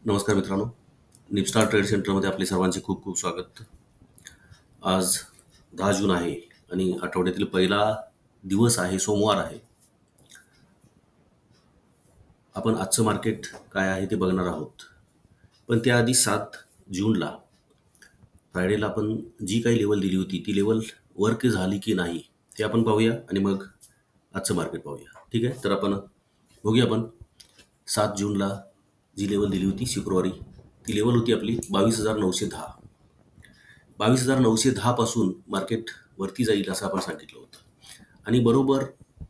नमस्कार मित्रांनो. निपस्टार ट्रेड सेंटरमध्ये आपले सर्वांचे खूप खूप स्वागत. आज 10 जून आहे आणि आठवड्यातील पहिला दिवस आहे, सोमवार आहे. आपण आजचं मार्केट काय आहे ते बघणार आहोत. पण त्याआधी 7 जूनला फ्रायडेला आपण जी काही लेवल दिली होती ती लेवल वर्क झाली की नाही ते आपण पाहूया आणि मग आजचं मार्केट पाहूया. ठीक आहे, तर आपण बघूया. आपण 7 जूनला जी लेवल दिली होती शुक्रवारी, ती लेवल होती आपली 22,910. 22,910 पासून मार्केट वरती जाईल असं आपण सांगितलं होतं आणि बरोबर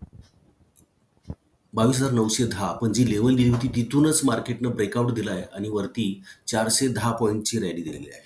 22,910 आपण जी लेवल दिली होती तिथूनच मार्केटनं ब्रेकआउट दिला आहे आणि वरती 410 पॉईंटची रॅली दिलेली आहे.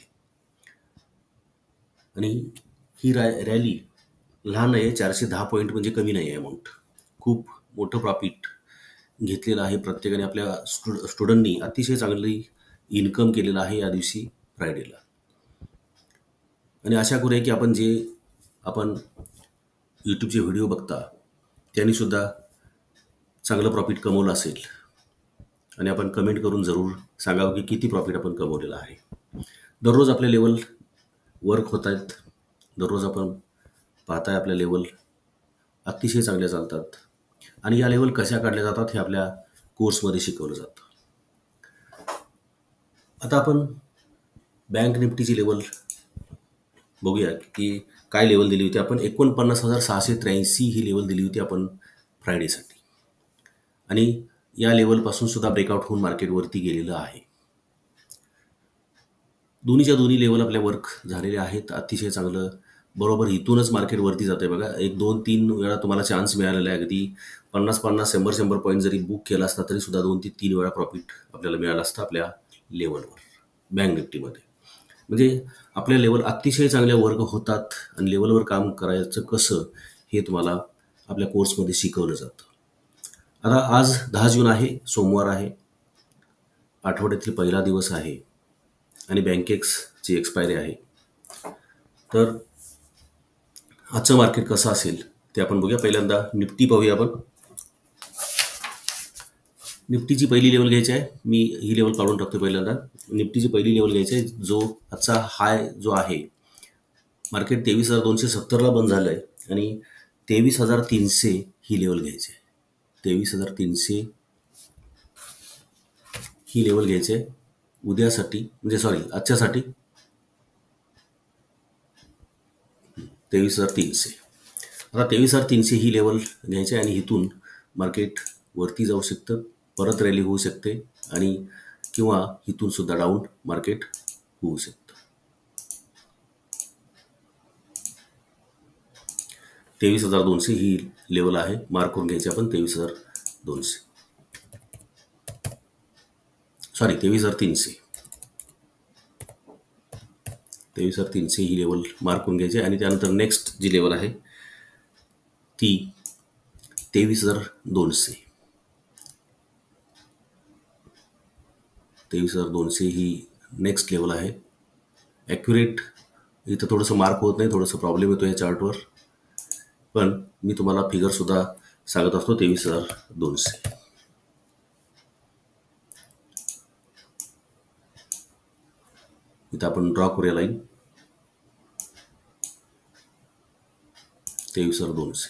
आणि ही रॅली लहान नाही आहे. 410 पॉईंट म्हणजे कमी नाही आहे अमाऊंट. खूप मोठं प्रॉफिट घेतलेलं आहे प्रत्येकाने. आपल्या स्टुडंटनी अतिशय चांगली इन्कम केलेलं आहे या दिवशी फ्रायडेला. आणि आशा करूया की आपण यूट्यूबचे व्हिडिओ बघता त्यांनी सुद्धा चांगलं प्रॉफिट कमवलं असेल आणि आपण कमेंट करून जरूर सांगावं की किती प्रॉफिट आपण कमवलेलं आहे. दररोज आपले लेवल वर्क होत आहेत. दररोज आपण पाहताय आपल्या लेवल अतिशय चांगल्या चालतात आणि या लेवल कशा काढल्या जातात हे आपल्या कोर्समध्ये शिकवलं जातं. आता आपण बँक निफ्टीची लेवल बघूया की काय लेवल दिली होती. आपण 49,683 ही लेवल दिली होती आपण फ्रायडेसाठी आणि या लेवलपासून सुद्धा ब्रेकआउट होऊन मार्केटवरती गेलेलं आहे. दोन्ही लेवल आपल्या वर्क झालेले आहेत. अतिशय चांगलं. बरोबर इथूनच मार्केट वरती जाते बघा. 1-2-3 वेळा तुम्हाला चान्स मिळालेला आहे. अगदी 50-50 100-100 पॉईंट जरी बुक केला असता तरी सुद्धा 2 ते 3 वेळा प्रॉफिट आपल्याला मिळालं असतं आपल्या लेवलवर बँक निफ्टीमध्ये. म्हणजे आपल्या लेवल अतिशय चांगल्या वर्क होतात आणि लेवलवर काम करायचं कसं हे तुम्हाला आपल्या कोर्समध्ये शिकवलं जातं. आता आज 10 जून आहे, सोमवार आहे, आठवड्यातील पहिला दिवस आहे आणि बँकेक्सची एक्सपायरी आहे. तर आजचं मार्केट कसं असेल ते आपण बघूया. पहिल्यांदा निफ्टी पाहूया आपण. निफ्टीची पहिली लेवल घ्यायची आहे. मी ही लेवल काढून टाकतो. पहिल्यांदा निफ्टीची पहिली लेवल घ्यायची आहे. जो आजचा हाय जो आहे, मार्केट 23,270ला बंद झालं आहे आणि 23,300 ही लेवल घ्यायची आहे. 23,300 ही लेवल घ्यायची आहे उद्यासाठी, म्हणजे सॉरी आजच्यासाठी 23,300. आता 23,300 ही लेवल घ्यायची आहे आणि इथून मार्केट वरती जाऊ शकतं, परत रॅली होऊ शकते आणि किंवा इथून सुद्धा डाऊन मार्केट होऊ शकतं. 23,200 ही लेवल आहे. मार्क करून घ्यायची आपण. 23,200 सॉरी 23,300. 23,300 ही लेवल मार्क करून घ्यायची आणि त्यानंतर नेक्स्ट जी लेवल आहे ती 23,200. 23,200 ही नेक्स्ट लेवल आहे. ॲक्युरेट इथं थोडंसं मार्क होत नाही, थोडंसं प्रॉब्लेम येतो या चार्टवर, पण मी तुम्हाला फिगरसुद्धा सांगत असतो. 23,200 इथं आपण ड्रॉ करूया लाईन. 23,200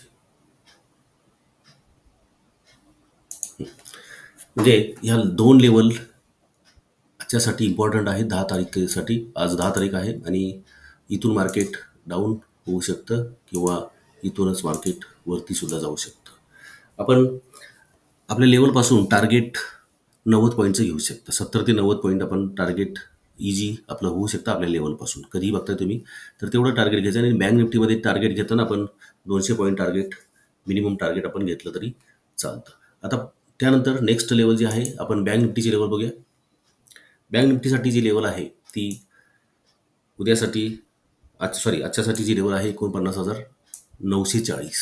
म्हणजे ह्या 2 लेवल आजच्यासाठी इम्पॉर्टंट आहे. 10 तारखेसाठी. आज 10 तारीख आहे आणि इथून मार्केट डाऊन होऊ शकतं किंवा इथूनच मार्केट वरती सुद्धा जाऊ शकतं. आपण आपल्या लेवलपासून टार्गेट 90 पॉईंटचं घेऊ शकतं. 70 ते 90 पॉईंट आपण टार्गेट इझी आपलं होऊ शकतं आपल्या लेवलपासून. कधीही बघताय तुम्ही तर तेवढं टार्गेट घ्यायचं आणि बँक निफ्टीमध्ये टार्गेट घेताना आपण 200 पॉईंट टार्गेट, मिनिमम टार्गेट आपण घेतलं तरी चालतं. आता त्यानंतर नेक्स्ट लेवल जी आहे, आपण बँक निफ्टीची लेवल बघूया. बँक निफ्टीसाठी जी लेवल आहे ती उद्यासाठी आजच्यासाठी जी लेवल आहे 49,940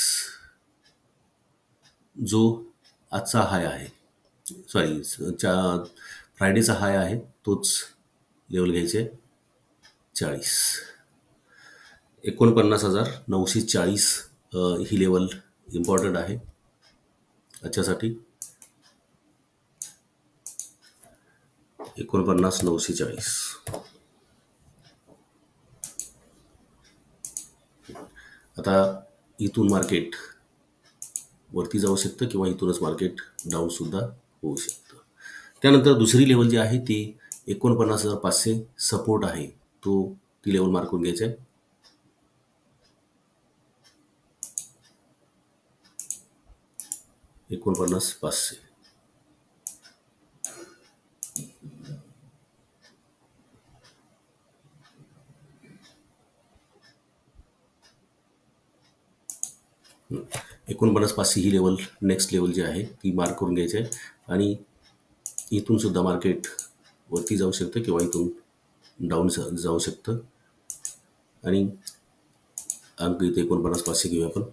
जो आजचा हाय आहे, सॉरी फ्रायडेचा हाय आहे, तोच लेवल घ्यायचे 40. 49,940 ही लेवल इम्पॉर्टंट आहे आजच्यासाठी. 49,940. आता इथून मार्केट वरती जाऊ शकतं किंवा इथूनच मार्केट डाऊन सुद्धा होऊ शकतं. त्यानंतर दुसरी लेवल जी आहे ती 49,500 सपोर्ट आहे, ती लेवल मार्क करून घ्यायची आहे. 49,500. 49,500 ही लेवल नेक्स्ट लेवल जी आहे ती मार्क करून घ्यायची आहे आणि इथून सुद्धा मार्केट वरती जाऊ शकतं किंवा इथून डाऊन जाऊ शकतं आणि अंक इथे 49,500 घेऊया आपण.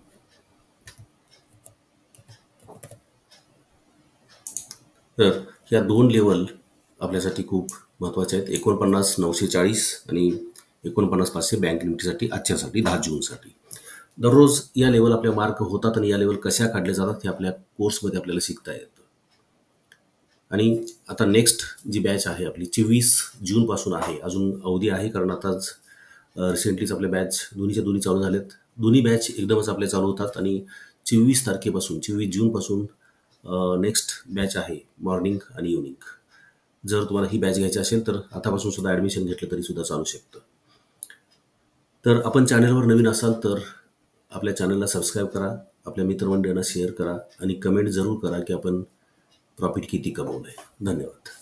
तर ह्या दोन लेवल आपल्यासाठी खूप महत्त्वाच्या आहेत. 49,940 आणि 49,500 बँक निफ्टीसाठी आजच्यासाठी 10 जूनसाठी. दररोज या लेवल आपल्या मार्क होतात आणि या लेवल कशा काढल्या जातात हे आपल्या कोर्समध्ये आपल्याला शिकता येतं. आणि आता नेक्स्ट जी बॅच आहे आपली 24 जूनपासून आहे. अजून अवधी आहे कारण आताच रिसेंटलीच आपल्या बॅच दोन्ही चालू झालेत. दोन्ही बॅच एकदमच आपल्या चालू होतात आणि 24 जूनपासून नेक्स्ट बॅच आहे मॉर्निंग आणि इव्हनिंग. जर तुम्हाला ही बॅच घ्यायची असेल तर आतापासून सुद्धा ॲडमिशन घेतलं तरी सुद्धा चालू शकतं. तर आपण चॅनलवर नवीन असाल तर आपल्या चॅनलला सबस्क्राईब करा, आपल्या मित्रमंडळींना शेअर करा आणि कमेंट जरूर करा की आपण प्रॉफिट किती कमवलं आहे. धन्यवाद.